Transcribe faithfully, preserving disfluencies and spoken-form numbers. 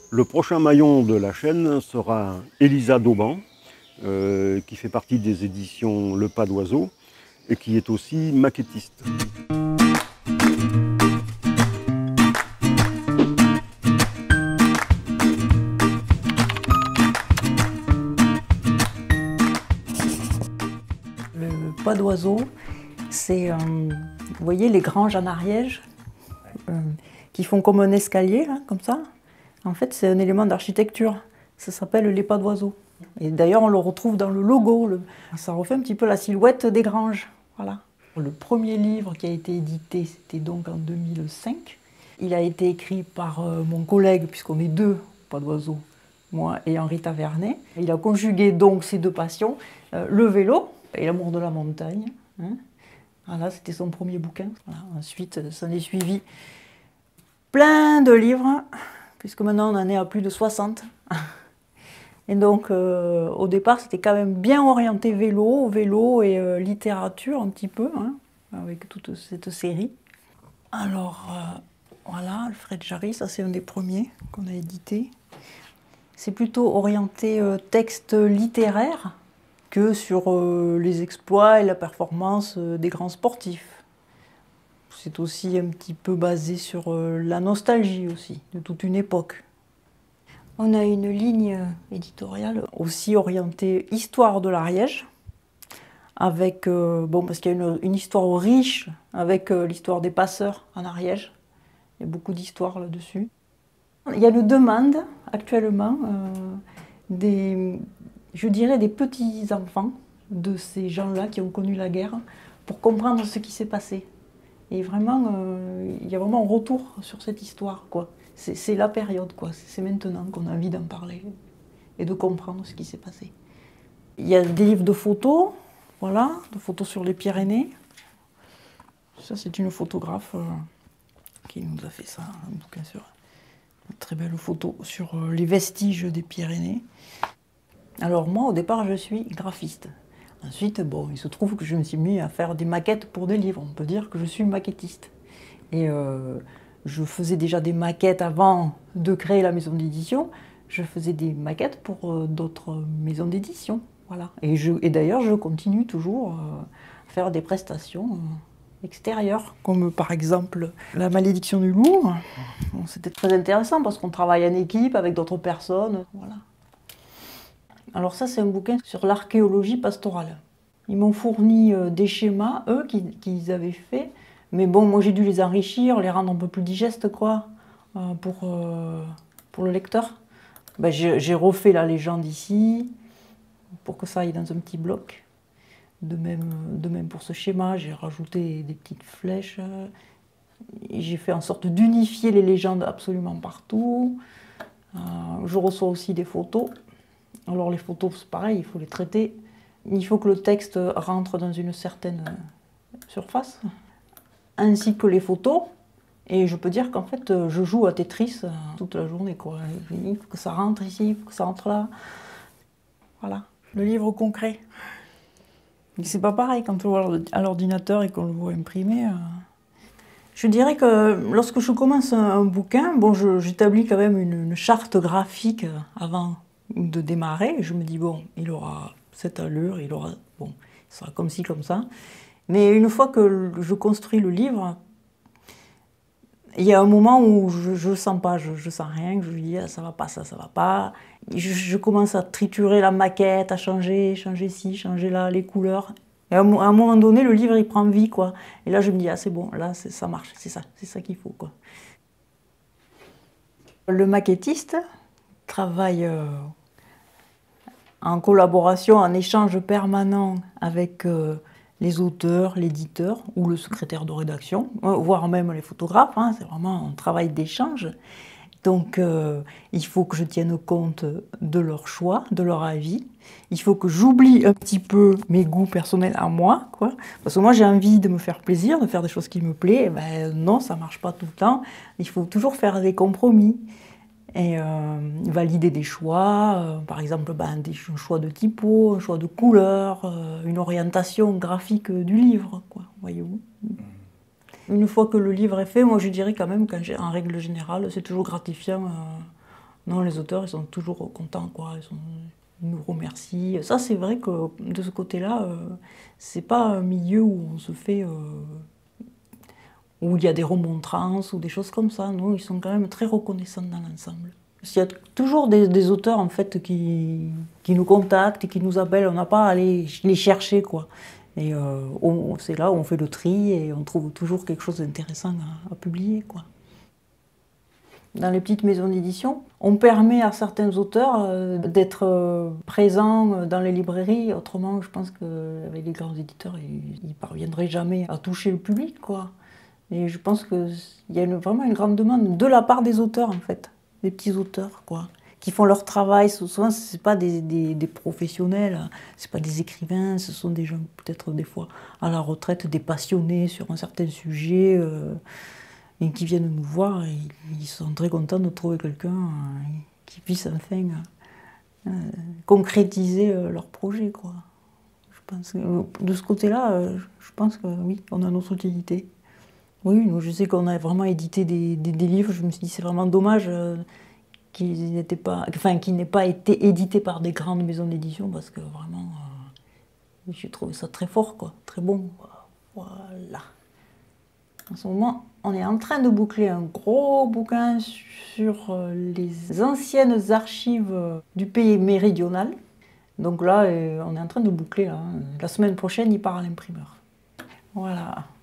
Le prochain maillon de la chaîne sera Elisa Dauban, euh, qui fait partie des éditions Le Pas d'Oiseau et qui est aussi maquettiste. Le Pas d'Oiseau, c'est, euh, vous voyez, les granges en Ariège, euh, qui font comme un escalier, là, comme ça. En fait, c'est un élément d'architecture. Ça s'appelle les pas d'oiseaux. Et d'ailleurs, on le retrouve dans le logo. Le... Ça refait un petit peu la silhouette des granges. Voilà. Le premier livre qui a été édité, c'était donc en deux mille cinq. Il a été écrit par euh, mon collègue, puisqu'on est deux, pas d'oiseaux, moi et Henri Tavernet. Il a conjugué donc ces deux passions, euh, le vélo et l'amour de la montagne. Hein. Voilà, c'était son premier bouquin. Voilà. Ensuite, ça en est suivi plein de livres, puisque maintenant on en est à plus de soixante. Et donc, euh, au départ, c'était quand même bien orienté vélo, vélo et euh, littérature un petit peu, hein, avec toute cette série. Alors, euh, voilà, Alfred Jarry, ça c'est un des premiers qu'on a édité. C'est plutôt orienté euh, texte littéraire que sur euh, les exploits et la performance euh, des grands sportifs. C'est aussi un petit peu basé sur euh, la nostalgie aussi, de toute une époque. On a une ligne éditoriale aussi orientée histoire de l'Ariège, avec, euh, bon, parce qu'il y a une, une histoire riche avec euh, l'histoire des passeurs en Ariège. Il y a beaucoup d'histoires là-dessus. Il y a une demande actuellement euh, des, je dirais, des petits-enfants de ces gens-là qui ont connu la guerre pour comprendre ce qui s'est passé. Et vraiment, euh, il y a vraiment un retour sur cette histoire, quoi. C'est la période, quoi. C'est maintenant qu'on a envie d'en parler et de comprendre ce qui s'est passé. Il y a des livres de photos, voilà, de photos sur les Pyrénées. Ça, c'est une photographe euh, qui nous a fait ça, un bouquin sur une très belle photo sur euh, les vestiges des Pyrénées. Alors moi, au départ, je suis graphiste. Ensuite, bon, il se trouve que je me suis mis à faire des maquettes pour des livres. On peut dire que je suis maquettiste. Et euh, je faisais déjà des maquettes avant de créer la maison d'édition. Je faisais des maquettes pour euh, d'autres maisons d'édition. Voilà. Et, et d'ailleurs, je continue toujours euh, à faire des prestations euh, extérieures, comme par exemple La Malédiction du loup. Bon, c'était très intéressant parce qu'on travaille en équipe avec d'autres personnes. Voilà. Alors ça, c'est un bouquin sur l'archéologie pastorale. Ils m'ont fourni euh, des schémas, eux, qu'ils qu'ils avaient fait. Mais bon, moi, j'ai dû les enrichir, les rendre un peu plus digestes, quoi, euh, pour, euh, pour le lecteur. Ben, j'ai refait la légende ici, pour que ça aille dans un petit bloc. De même, de même pour ce schéma, j'ai rajouté des petites flèches. J'ai fait en sorte d'unifier les légendes absolument partout. Euh, je reçois aussi des photos. Alors les photos, c'est pareil, il faut les traiter. Il faut que le texte rentre dans une certaine surface, ainsi que les photos. Et je peux dire qu'en fait, je joue à Tetris toute la journée, quoi. Il faut que ça rentre ici, il faut que ça rentre là. Voilà, le livre concret. C'est pas pareil quand on le voit à l'ordinateur et qu'on le voit imprimé. Je dirais que lorsque je commence un, un bouquin, bon, j'établis quand même une, une charte graphique avant de démarrer. Je me dis, bon, il aura cette allure, il aura, bon, il sera comme ci, comme ça. Mais une fois que je construis le livre, il y a un moment où je ne sens pas, je, je sens rien, je dis, ah, ça va pas, ça, ça va pas. Je, je commence à triturer la maquette, à changer, changer ci, changer là, les couleurs. Et à un, à un moment donné, le livre, il prend vie, quoi. Et là, je me dis, ah, c'est bon, là, ça marche, c'est ça, c'est ça qu'il faut, quoi. Le maquettiste travaille euh, en collaboration, en échange permanent avec euh, les auteurs, l'éditeur ou le secrétaire de rédaction, voire même les photographes, hein, c'est vraiment un travail d'échange. Donc euh, il faut que je tienne compte de leur choix, de leur avis. Il faut que j'oublie un petit peu mes goûts personnels à moi, quoi. Parce que moi j'ai envie de me faire plaisir, de faire des choses qui me plaisent. Ben, non, ça ne marche pas tout le temps. Il faut toujours faire des compromis. Et euh, valider des choix, euh, par exemple ben, des choix de typo, un choix de couleur, euh, une orientation graphique du livre, quoi, voyez-vous. Une fois que le livre est fait, moi je dirais quand même qu'en règle générale, c'est toujours gratifiant euh, Non, les auteurs, ils sont toujours contents, quoi. Ils, sont, ils nous remercient. Ça, c'est vrai que de ce côté-là, euh, c'est pas un milieu où on se fait... Euh, où il y a des remontrances ou des choses comme ça. Non, ils sont quand même très reconnaissants dans l'ensemble. Il y a toujours des, des auteurs, en fait, qui, qui nous contactent et qui nous appellent. On n'a pas à aller les chercher, quoi. Et euh, c'est là où on fait le tri et on trouve toujours quelque chose d'intéressant à, à publier, quoi. Dans les petites maisons d'édition, on permet à certains auteurs euh, d'être euh, présents dans les librairies. Autrement, je pense qu'avec les grands éditeurs, ils ne parviendraient jamais à toucher le public, quoi. Et je pense qu'il y a une, vraiment une grande demande de la part des auteurs, en fait, des petits auteurs, quoi, qui font leur travail. Souvent, ce n'est pas des, des, des professionnels, ce pas des écrivains, ce sont des gens peut-être des fois à la retraite, des passionnés sur un certain sujet. Euh, et qui viennent nous voir, et ils sont très contents de trouver quelqu'un euh, qui puisse enfin euh, concrétiser euh, leur projet, quoi. Je pense que, de ce côté-là, euh, je pense que oui, on a notre utilité. Oui, je sais qu'on a vraiment édité des, des, des livres, je me suis dit c'est vraiment dommage euh, qu'ils n'étaient pas, enfin, qu'ils n'aient pas été édités par des grandes maisons d'édition, parce que vraiment, euh, j'ai trouvé ça très fort, quoi, très bon. Voilà. En ce moment, on est en train de boucler un gros bouquin sur les anciennes archives du pays méridional. Donc là, on est en train de boucler. Là. La semaine prochaine, il part à l'imprimeur. Voilà.